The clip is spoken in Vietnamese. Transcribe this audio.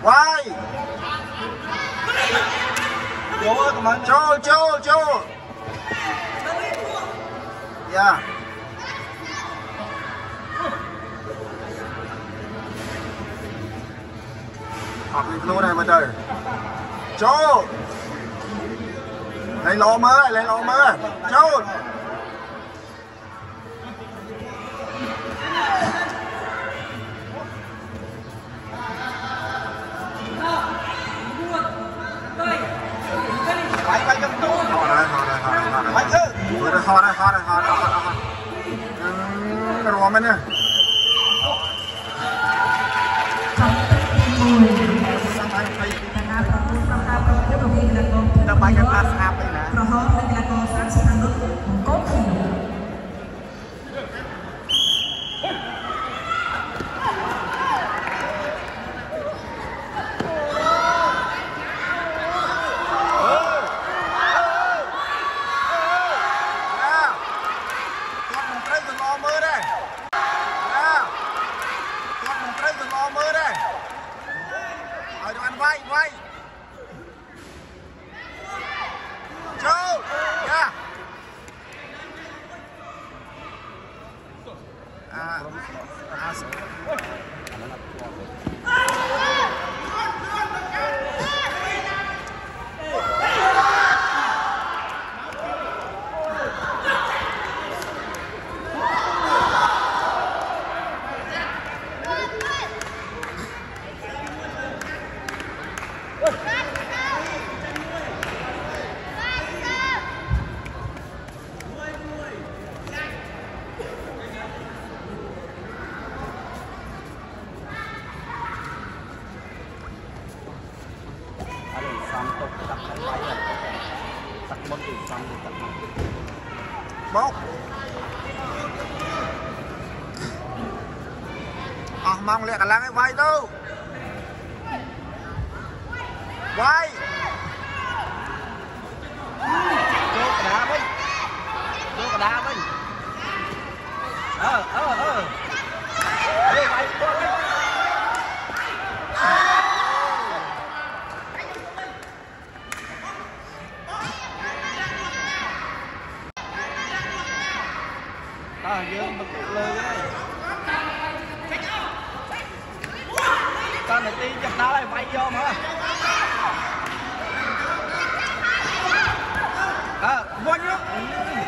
Quay. Chô. Yeah. Học đi luôn này mà trời. Chô. Lấy lỗ mơ. Chô. Bay trong túi. Họ đây. Bay chứ. Họ đây. Rùa mình nè. Kita bayar pas apa ini? Prohon dengan konsen standar kopi. Quay. Chô. Yeah. Bốc. Mong liệt cả lăng cái vai đâu. Vai. Vô cả đá với. Đi vai. Dương bật lơ cái này. Con này tiên chắc đá lại bay vô mà. Vô nhúc.